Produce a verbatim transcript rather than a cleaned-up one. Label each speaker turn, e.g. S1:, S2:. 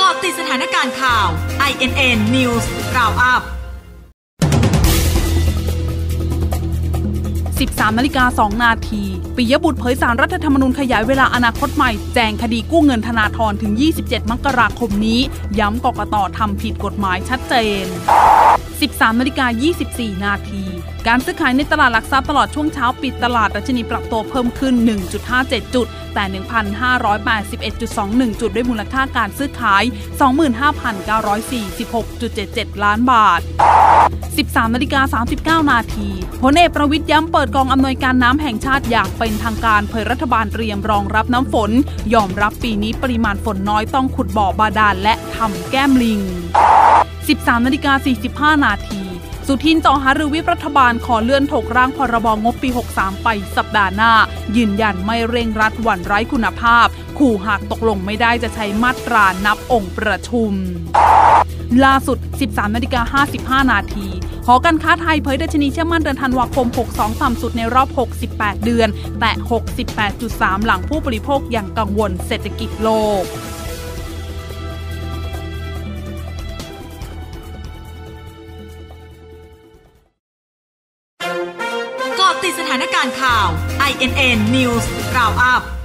S1: กาะติดสถานการณ์ข่าว ไอ เอ็น เอ็น News Roundup
S2: สิบสามนาฬิกาสองนาทีปิยบุตรเผยศาลรัฐธรรมนูญขยายเวลาอนาคตใหม่แจงคดีกู้เงินธนาธรถึงยี่สิบเจ็ดมกราคมนี้ย้ำกกต.ทำผิดกฎหมายชัดเจน สิบสามนาฬิกายี่สิบสี่นาทีการซื้อขายในตลาดหลักทรัพย์ตลอดช่วงเช้าปิดตลาดดัชนีปรับตัวเพิ่มขึ้น หนึ่งจุดห้าเจ็ด จุดแต่ หนึ่งพันห้าร้อยแปดสิบเอ็ดจุดสองหนึ่ง จุดด้วยมูลค่าการซื้อขาย สองหมื่นห้าพันเก้าร้อยสี่สิบหกจุดเจ็ดเจ็ด ล้านบาท สิบสามนาฬิกาสามสิบเก้านาทีพลเอกประวิตรย้ำเปิดกองอำนวยการน้ำแห่งชาติอย่างเป็นทางการเผยรัฐบาลเตรียมรองรับน้ำฝนยอมรับปีนี้ปริมาณฝนน้อยต้องขุดบ่อบาดาลและทำแก้มลิง สิบสามนาฬิกาสี่สิบห้านาทีสุทินเจาะหารือวิปรัฐบาลขอเลื่อนถกร่างพรบงบปีหกสิบสามไปสัปดาห์หน้ายืนยันไม่เร่งรัดหวั่นไร้คุณภาพขู่หากตกลงไม่ได้จะใช้มาตรานับองค์ประชุมล่าสุด สิบสามนาฬิกาห้าสิบห้านาทีหอการค้าไทยเผยดัชนีเชื่อมั่นเดือนธันวาคมหกสิบสองต่ำสุดในรอบหกสิบแปดเดือนแต่ หกสิบแปดจุดสาม หลังผู้บริโภคยังกังวลเศรษฐกิจโลก
S1: เกาะติดสถานการณ์ข่าว ไอ เอ็น เอ็น News Roundup